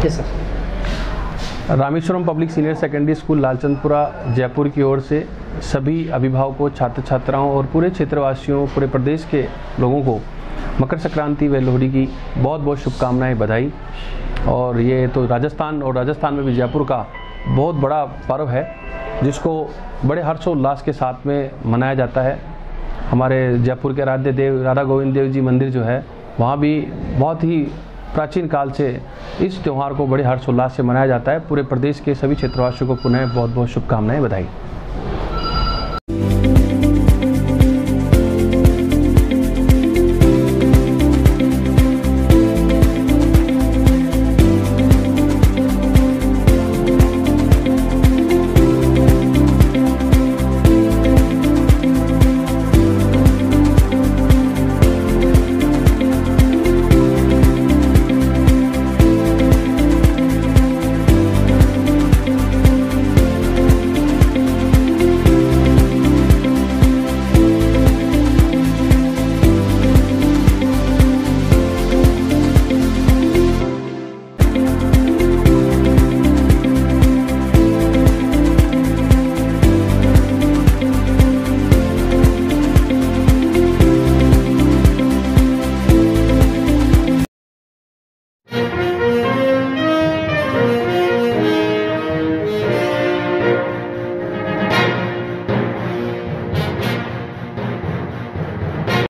Yes sir. Rameswaram public senior secondary school Lalchandpura Jaipur की ओर से सभी अभिभावकों, छात्र छात्राओं और पूरे क्षेत्रवासियों, पूरे प्रदेश के लोगों को मकर संक्रांति व लोहड़ी की बहुत बहुत शुभकामनाएं, बधाई। और ये तो राजस्थान में भी जयपुर का बहुत बड़ा पर्व है जिसको बड़े हर्षोल्लास के साथ में मनाया जाता है। हमारे जयपुर के आराध्य देव राधा गोविंद देव जी मंदिर जो है, वहाँ भी बहुत ही प्राचीन काल से इस त्यौहार को बड़े हर्षोल्लास से मनाया जाता है। पूरे प्रदेश के सभी क्षेत्रवासियों को पुनः बहुत बहुत शुभकामनाएं, बधाई।